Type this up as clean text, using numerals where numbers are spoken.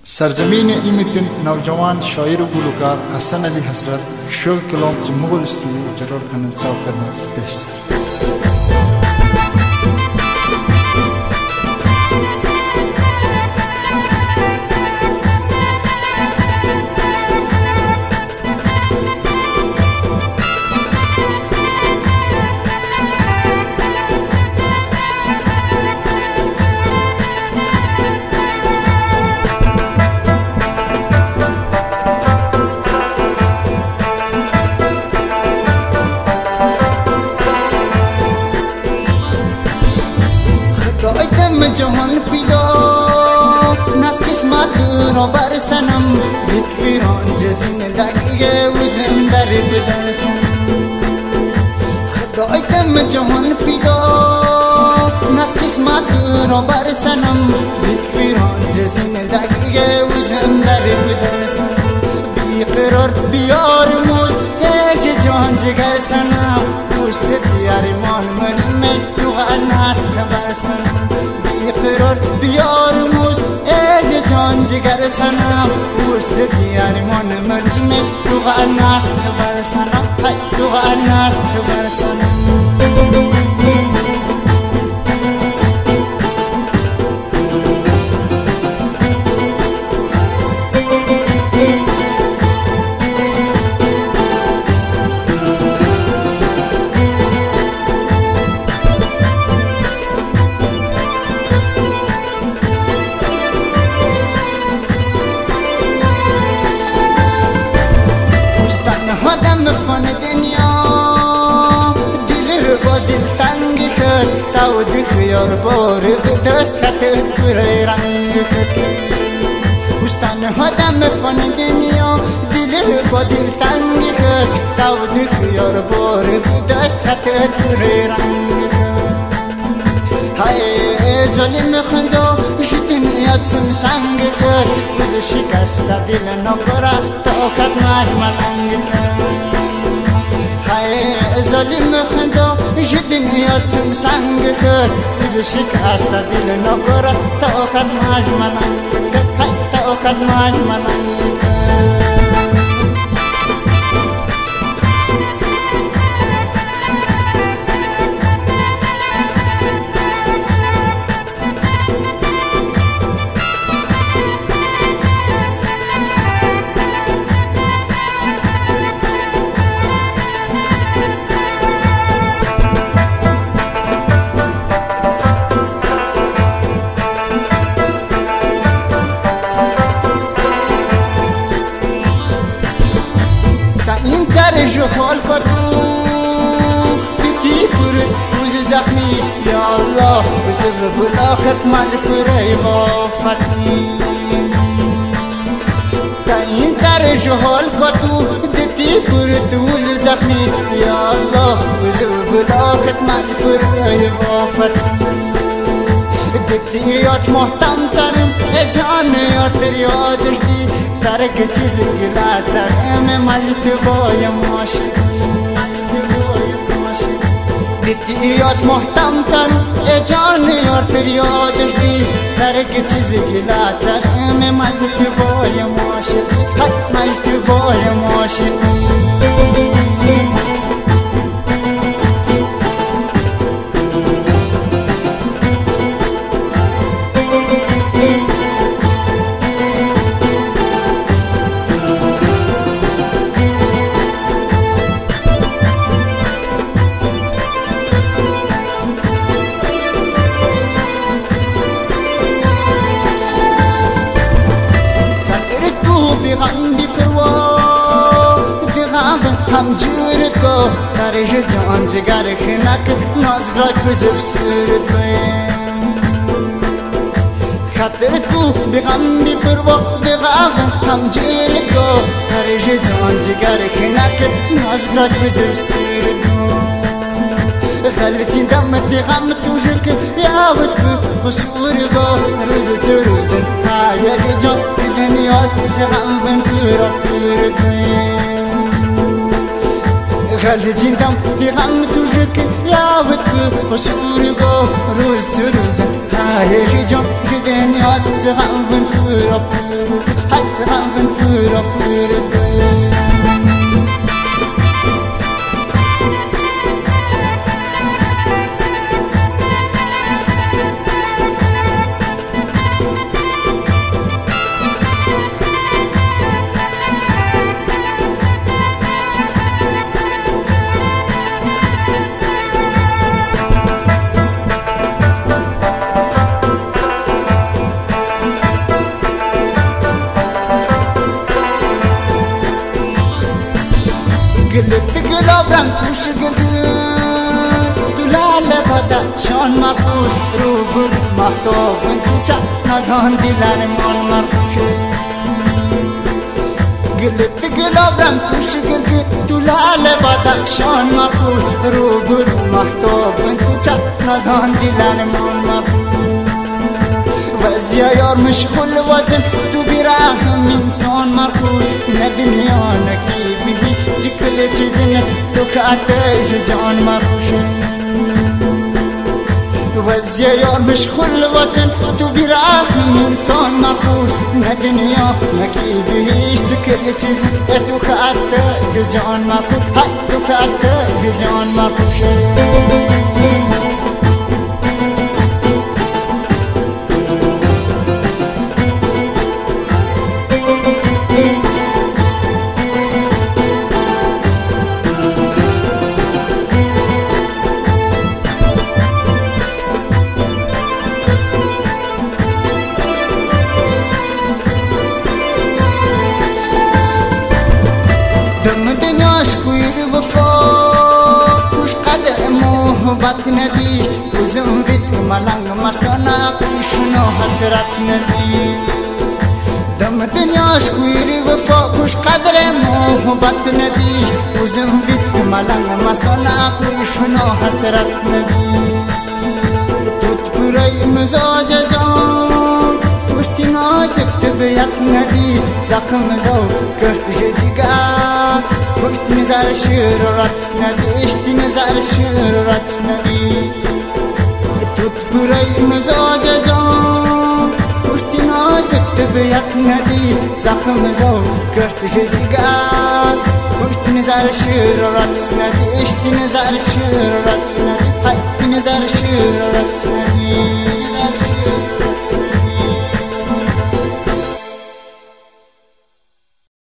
سرزمین ایمتن نوجوان شاعر و گلوکار حسن علی حسرت شغل کلام چه مغل استودیو جرار کنن ساو خدمت بهسر جهان پیدا ناس قسمت رو برسنم بیت پیران جزین دقیقه وزم در بدرسم خدای دم جهان پیدا ناس قسمت رو برسنم بیت پیران جزین دقیقه وزم در بدرسم بی قرار بیار موز ایش جان جگر سنم دوست دیارمان مرمه تو الناس خبر سنم قرار بیار موز ایز جان جگر سنم وست دیار من مرمه تو الناس خبر سنم تو الناس خبر سنم فن دنیا دل رو با دل تنگ کرد تا و دخیار بار به دست خطر برای رنگ کرد وستان هدم فن دنیا دل رو با دل تنگ کرد تا و دخیار بار به دست خطر برای رنگ کرد های ظالم خنزا شدنیات سم سنگ کرد وز شکست دل نکرد تا خط مجمل کرد ظالم خنزا جدنیات سم سنگ کرد وز شکست دل نکرد تا خط مجمل کرد تا خط مجمل کرد جوال کتو دیدی پر روز زخمی یا الله بزرگ بود آخر مجبوری وافتی تا این سر جوال کتو دیدی پر روز زخمی یا الله بزرگ بود آخر مجبوری وافتی دیدی یاد محتم ترم جان یاد یادش دی درک چیز گلا ترم مجد بایم ماشی دیدی یاد محتم ترم جان یادش دی درک چیز گلا ترم مجد بایم ماشی مجد بایم ماشی هم جور کو ترش جان جگر خنک نازگرات بزب سر دویم خاطر تو بغم بی پروا بغم هم جور کو ترش جان جگر خنک نازگرات بزب سر دویم خلتي دم غم توجك يا ود قصور غو روز تروزن يا جو الدنيا تغم فين كورا خلجندم تغم تجك يا ود قصورغو روز روز هاي جم جدنيا تغم بورا بورا هاي تغم بورا بورا قلت قلوبران كوش قلت تلالة بدا شان مقود روبر محتوب وانتو چا ندان دلان مال مرخوش قلت قلوبران كوش قلت تلالة بدا شان مقود روبر محتوب وانتو چا ندان دلان مال مرخوش وزيا يار مشغول وزن تو براه من سان مرخوش ندنيا نكيبي كل چیزن تو کاتش جان مرخوشه وزیا یار مشغول وطن تو بیراه انسان مرخوش نه دنیا نکی بهیش کل چیزن تو کاتش جان مرخوش های تو کاتش جان مرخوشه بات ندی وزم بیت ملنگ مستانا کشنو حسرت ندی دم دنیاش کویری وفا کش قدر محبت ندی وزم بیت ملنگ مستانا کشنو حسرت ندی توت پوری مزاج جان کشتی نازک طبیعت ندی زخم زو کرد جزیگاه کشتی نظر شرارت ندی اشتی نظر شرارت ندی توت پوری مزاج جان کشتی نازک طبیعت ندی زخم زو کرد جزیگاه کشتی نظر شرارت ندی اشتی نظر شرارت ندی های نظر شرارت ندی